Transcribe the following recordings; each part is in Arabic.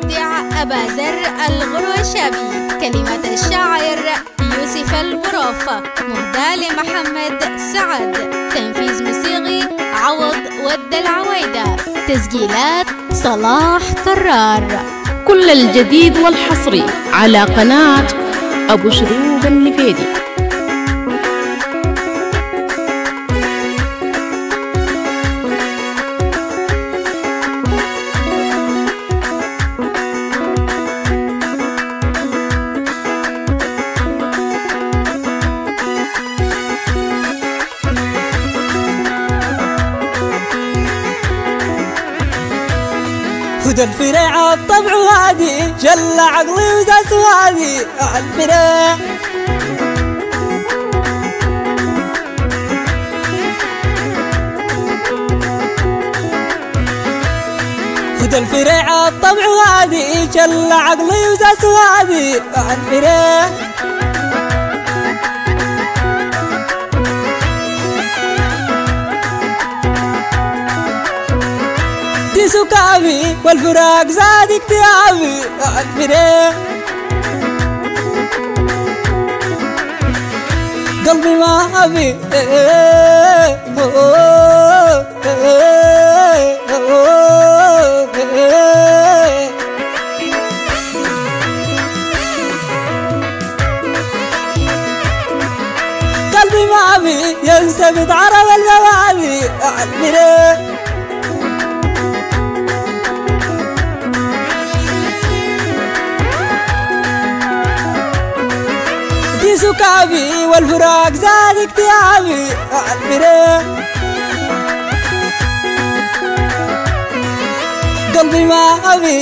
المبدع أبا ذر الغروشابي، كلمات الشاعر يوسف الغراف، مهداة لمحمد سعد، تنفيذ موسيقي عوض ود العويدة، تسجيلات صلاح كرار. كل الجديد والحصري على قناة أبو شروق النفيدي. هدى الفريع الطبع وادي جل عقلي وزاس وادي الفريع هدى الفريع الطبع وادي جل عقلي وزاس وادي الفريع سكابي والفراق زاد اكتئابي الفريق قلبي ما أبي قلبي ما أبي ينسى بتعرف الموالي الفريق سكابي والفراق زاد اكتئابي الفريق قلبي ما أبي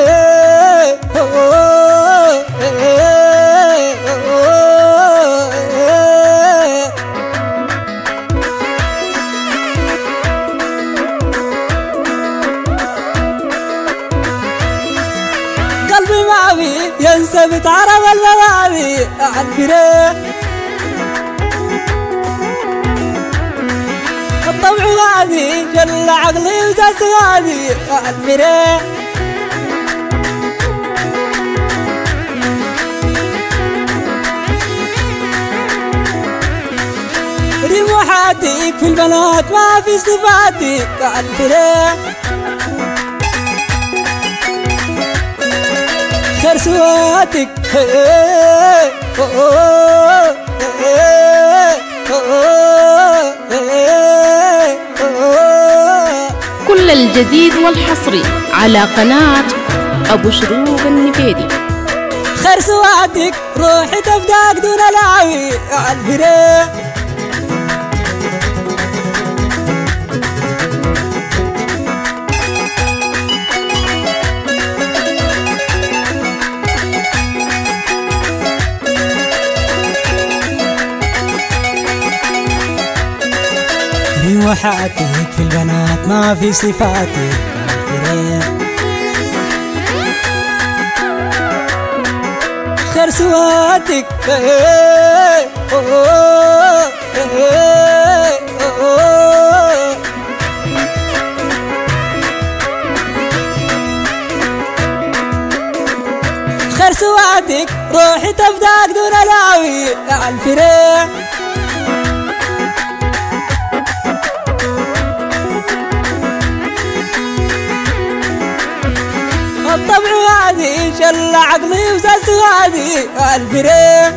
قلبي ما أبي ينسى بتعرف الموالي الفريق الطبع وادي جل عقلي وزاس وادي الفريق رموحاتك في البنات ما في صفاتي الفريق خير سواتك كل الجديد والحصري على قناة أبو شروق النفيدي. خير سواتك روحي تفداك دون لاوي الفريق رموحاتك في البنات ما في صفاتك الفريق خير سواتك خير سواتك روحي تفداك دون لاوي الفريق الطبع وادي جل عقلي وزاس وادي الفريق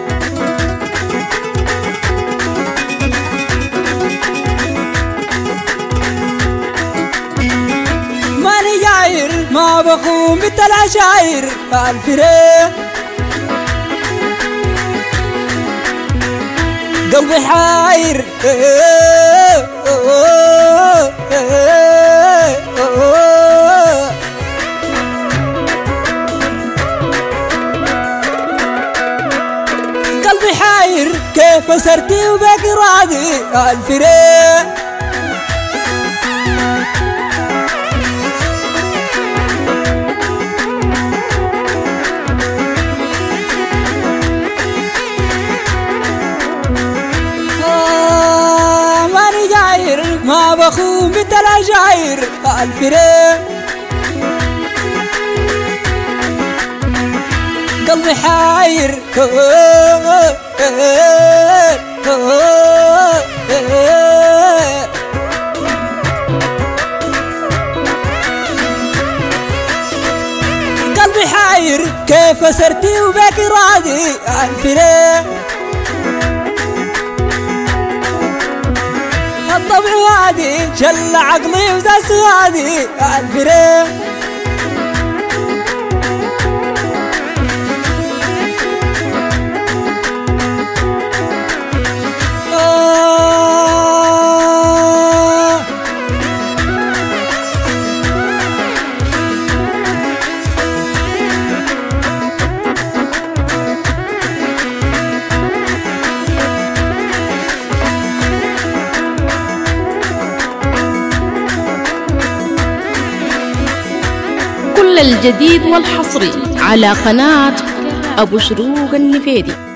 ماني جاير ما بخون مثل العشاير الفريق قلبي حاير كيف سرتي وبك راضي الفريق ماني جاير ما بخون مثل العشاير الفريق قلبي حاير قلبي حاير كيف سرتي وبك راضي عن فراق الطبع وادي شل عقلي وذا سوادي عن فراق كل الجديد والحصري على قناة أبو شروق النفيدي.